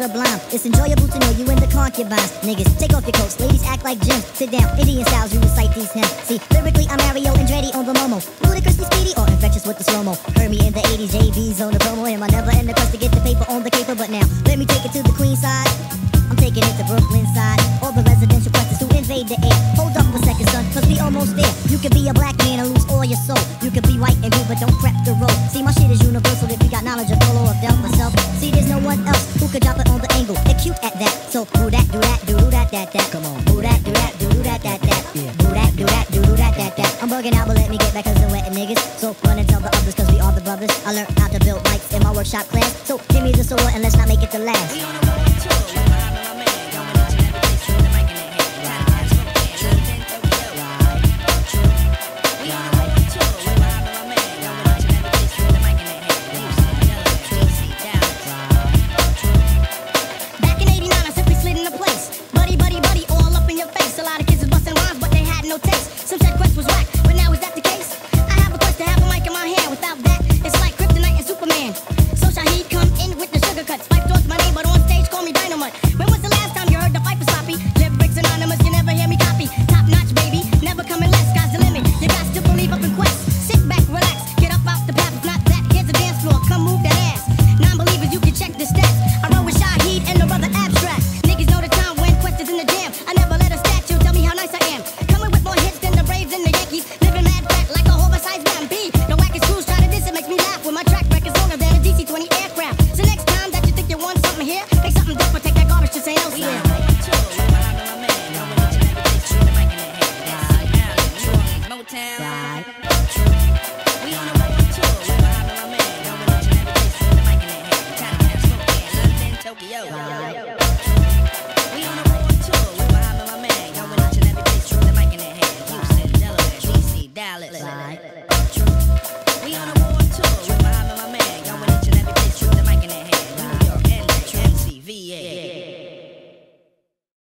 sublime. It's enjoyable to know you in the concubines. Niggas, take off your coats, ladies act like gems. Sit down, Indian styles, you recite these hymns. See, lyrically, I'm Mario Andretti on the MOMO. Ludicrously, speedy, or infectious with the slow-mo. Heard me in the 80s, JB's on the promo. Am I never in the quest to get the paper on the caper? But now, let me take it to the queen side. I'm taking it to Brooklyn side. All the residential questions to invade the air. Hold up a second, son, cause we almost there. You can be a black man and lose all your soul. You can be white and good, but don't prep the road. See, my shit is universal if you got knowledge of solo or self myself. See, there's no one else who could drop it on the angle. They're cute at that. So do that, do that, do that, that. Come on. Do that, do that, do that, that. Yeah. Do that, do that, do that, that. I'm bugging out, but let me get back cause I'm wetting niggas. So run and tell the others cause we are the brothers. I learned how to build mics in my workshop class. So give me the solo and let's not make it the last. Some said Quest was whack, but now is that the case? I have a quest to have a mic in my hand. Without that, it's like Kryptonite and Superman. So Shaheed come in with the sugar cuts. Pipe towards my name, but on stage call me Dynamite. When was the last time you heard the fight was sloppy? Lyrics anonymous, you never hear me copy. Top notch, baby, never coming less. Sky's the limit. You got to believe up in Quest. Sit back, relax, get up out the path. If not that, here's the dance floor. Come move that ass. Non-believers, you can check the stats. I run with Shaheed and the brother Abstract. Niggas know the time when Quest is in the jam. I never let a statue tell me how nice I am. Coming with more hits than the Braves and the Yankees. Living mad fat like a oversized man. B. The wackest crews try to diss it makes me laugh. When my track record's longer than a DC-20 aircraft. So next time that you think you want something here, make something different, take that garbage to St. Elsewhere. Dallas.